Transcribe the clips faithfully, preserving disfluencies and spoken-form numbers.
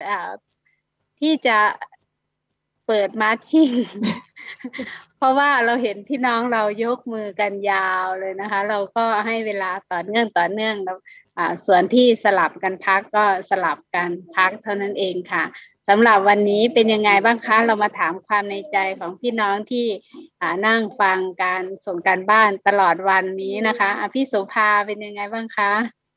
ที่จะเปิดมาร์ชชิ่ง เพราะว่าเราเห็นพี่น้องเรายกมือกันยาวเลยนะคะ เราก็ให้เวลาต่อเนื่องต่อเนื่องแล้วส่วนที่สลับกันพักก็สลับกันพักเท่านั้นเองค่ะสำหรับวันนี้เป็นยังไงบ้างคะเรามาถามความในใจของพี่น้องที่นั่งฟังการส่งการบ้านตลอดวันนี้นะคะพี่โสภาเป็นยังไงบ้างคะ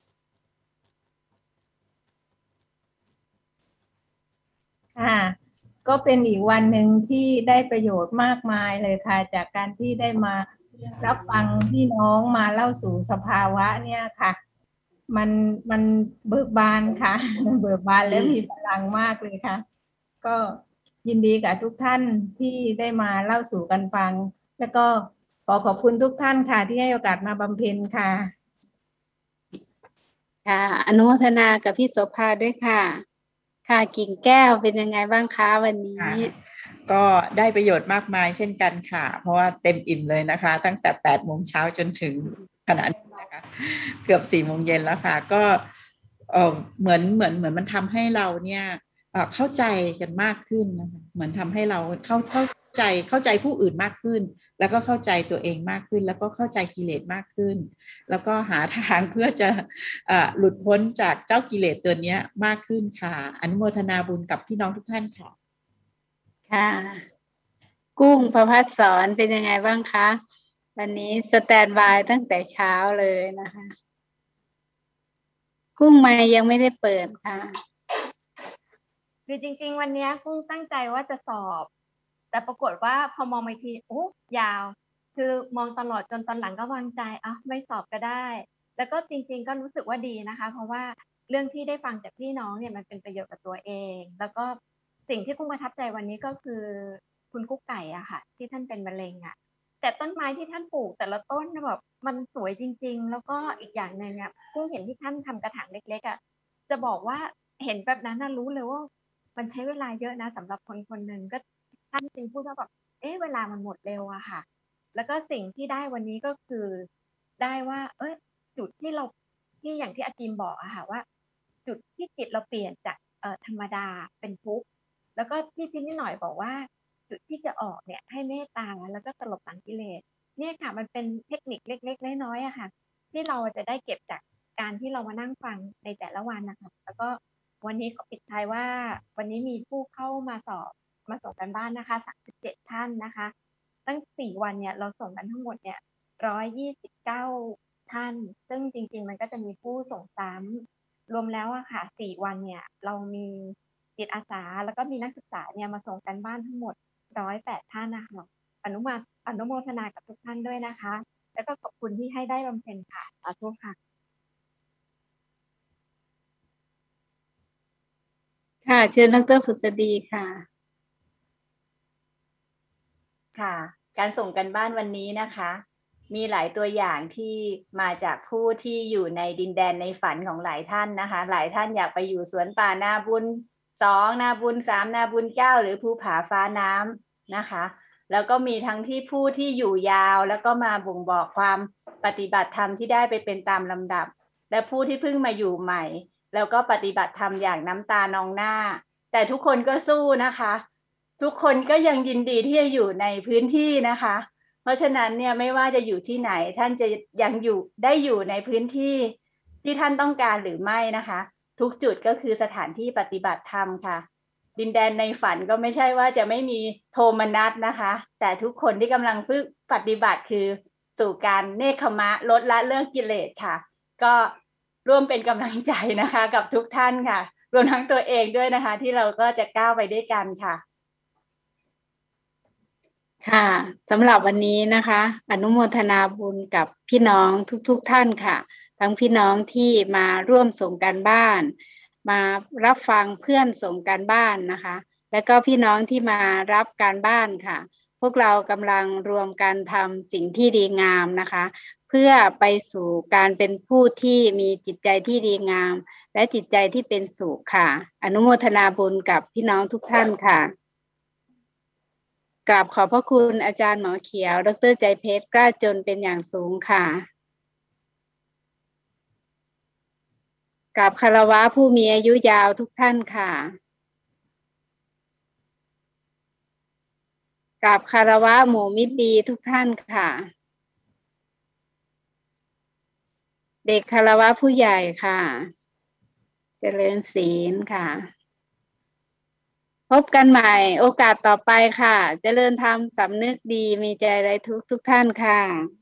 ค่ะก็เป็นอีกวันหนึ่งที่ได้ประโยชน์มากมายเลยค่ะจากการที่ได้มารับฟังพี่น้องมาเล่าสู่สภาวะเนี่ยค่ะมันมันเบิกบานค่ะเบิกบานและมีพลังมากเลยค่ะก็ยินดีกับทุกท่านที่ได้มาเล่าสู่กันฟังแล้วก็ขอขอบคุณทุกท่านค่ะที่ให้โอกาสมาบำเพ็ญค่ะค่ะอนุโมทนากับพี่โสภาด้วยค่ะค่ะกิ่งแก้วเป็นยังไงบ้างคะวันนี้ก็ได้ประโยชน์มากมายเช่นกันค่ะเพราะว่าเต็มอิ่มเลยนะคะตั้งแต่แปดโมงเช้าจนถึงขณะนี้นะคะเกือบสี่โมงเย็นแล้วค่ะก็เออเหมือนเหมือนเหมือนมันทำให้เราเนี่ยเข้าใจกันมากขึ้นนะคะเหมือนทำให้เราเข้าเข้าใจเข้าใจผู้อื่นมากขึ้นแล้วก็เข้าใจตัวเองมากขึ้นแล้วก็เข้าใจกิเลสมากขึ้นแล้วก็หาทางเพื่อจะหลุดพ้นจากเจ้ากิเลสตัวนี้มากขึ้นค่ะอนุโมทนาบุญกับพี่น้องทุกท่านค่ะค่ะกุ้งประภัสสรเป็นยังไงบ้างคะวันนี้สแตนบายตั้งแต่เช้าเลยนะคะกุ้งไม่ยังไม่ได้เปิดค่ะคือจริงๆวันนี้กุ้งตั้งใจว่าจะสอบแต่ปรากฏว่าพอมองไปทีโอ้ยาวคือมองตลอดจนตอนหลังก็วางใจอ่ะไม่สอบก็ได้แล้วก็จริงๆก็รู้สึกว่าดีนะคะเพราะว่าเรื่องที่ได้ฟังจากพี่น้องเนี่ยมันเป็นประโยชน์กับตัวเองแล้วก็สิ่งที่กุ้งประทับใจวันนี้ก็คือคุณกุ๊กไก่อะค่ะที่ท่านเป็นมะเร็งอะแต่ต้นไม้ที่ท่านปลูกแต่ละต้นแบบมันสวยจริงๆแล้วก็อีกอย่างหนึ่งอะกุ้งเห็นที่ท่านทำกระถางเล็กๆอะจะบอกว่าเห็นแบบนั้นน่ะรู้เลยว่ามันใช้เวลาเยอะนะสำหรับคนคนหนึ่งก็ท่านจริงพูดว่าแบบเอ๊ะเวลามันหมดเร็วอะค่ะแล้วก็สิ่งที่ได้วันนี้ก็คือได้ว่าเอ้ยจุดที่เราที่อย่างที่อากิมบอกอะค่ะว่าจุดที่จิตเราเปลี่ยนจากเอ่อธรรมดาเป็นทุกข์แล้วก็ที่พี่นิดหน่อยบอกว่าจุดที่จะออกเนี่ยให้เมตตาแล้วก็ตลบหลังกิเลสเนี่ยค่ะมันเป็นเทคนิคเล็กๆน้อยๆอะค่ะที่เราจะได้เก็บจากการที่เรามานั่งฟังในแต่ละวันนะคะแล้วก็วันนี้ขอปิดท้ายว่าวันนี้มีผู้เข้ามาสอบมาส่งกันบ้านนะคะสามสิบเจ็ดท่านนะคะตั้งสี่วันเนี่ยเราส่งกันทั้งหมดเนี่ยหนึ่งร้อยยี่สิบเก้าท่านซึ่งจริงๆมันก็จะมีผู้ส่งซ้ำรวมแล้วอะค่ะสี่วันเนี่ยเรามีจิตอาสาแล้วก็มีนักศึกษาเนี่ยมาส่งกันบ้านทั้งหมดหนึ่งร้อยแปดท่านนะคะอนุมาอนุโมทนากับทุกท่านด้วยนะคะแล้วก็ขอบคุณที่ให้ได้บำเพ็ญค่ะขอโทษค่ะค่ะเชิญดร.ผุษดีค่ะค่ะการส่งกันบ้านวันนี้นะคะมีหลายตัวอย่างที่มาจากผู้ที่อยู่ในดินแดนในฝันของหลายท่านนะคะหลายท่านอยากไปอยู่สวนป่านาบุญสองนาบุญสามนาบุญเก้าหรือภูผาฟ้าน้ำนะคะแล้วก็มีทั้งที่ผู้ที่อยู่ยาวแล้วก็มาบ่งบอกความปฏิบัติธรรมที่ได้ไปเป็นตามลำดับและผู้ที่เพิ่งมาอยู่ใหม่แล้วก็ปฏิบัติธรรมอย่างน้ำตานองหน้าแต่ทุกคนก็สู้นะคะทุกคนก็ยังยินดีที่จะอยู่ในพื้นที่นะคะเพราะฉะนั้นเนี่ยไม่ว่าจะอยู่ที่ไหนท่านจะยังอยู่ได้อยู่ในพื้นที่ที่ท่านต้องการหรือไม่นะคะทุกจุดก็คือสถานที่ปฏิบัติธรรมค่ะดินแดนในฝันก็ไม่ใช่ว่าจะไม่มีโทมนัสนะคะแต่ทุกคนที่กำลังฝึกปฏิบัติคือสู่การเนคขมะลดละเลิกกิเลสค่ะก็ร่วมเป็นกำลังใจนะคะกับทุกท่านค่ะรวมทั้งตัวเองด้วยนะคะที่เราก็จะก้าวไปด้วยกันค่ะค่ะสำหรับวันนี้นะคะอนุโมทนาบุญกับพี่น้องทุกๆ ท่านค่ะทั้งพี่น้องที่มาร่วมส่งการบ้านมารับฟังเพื่อนส่งการบ้านนะคะแล้วก็พี่น้องที่มารับการบ้านค่ะพวกเรากำลังรวมกันทำสิ่งที่ดีงามนะคะเพื่อไปสู่การเป็นผู้ที่มีจิตใจที่ดีงามและจิตใจที่เป็นสุขค่ะอนุโมทนาบุญกับพี่น้องทุกท่านค่ะกราบขอบพระคุณอาจารย์หมอเขียวดร.ใจเพชรกล้าจนเป็นอย่างสูงค่ะกราบคารวะผู้มีอายุยาวทุกท่านค่ะกราบคารวะหมู่มิตรดีทุกท่านค่ะเด็กคารวะผู้ใหญ่ค่ะเจริญศีลค่ะพบกันใหม่โอกาสต่อไปค่ะเจริญธรรมสำนึกดีมีใจไรทุกทุกท่านค่ะ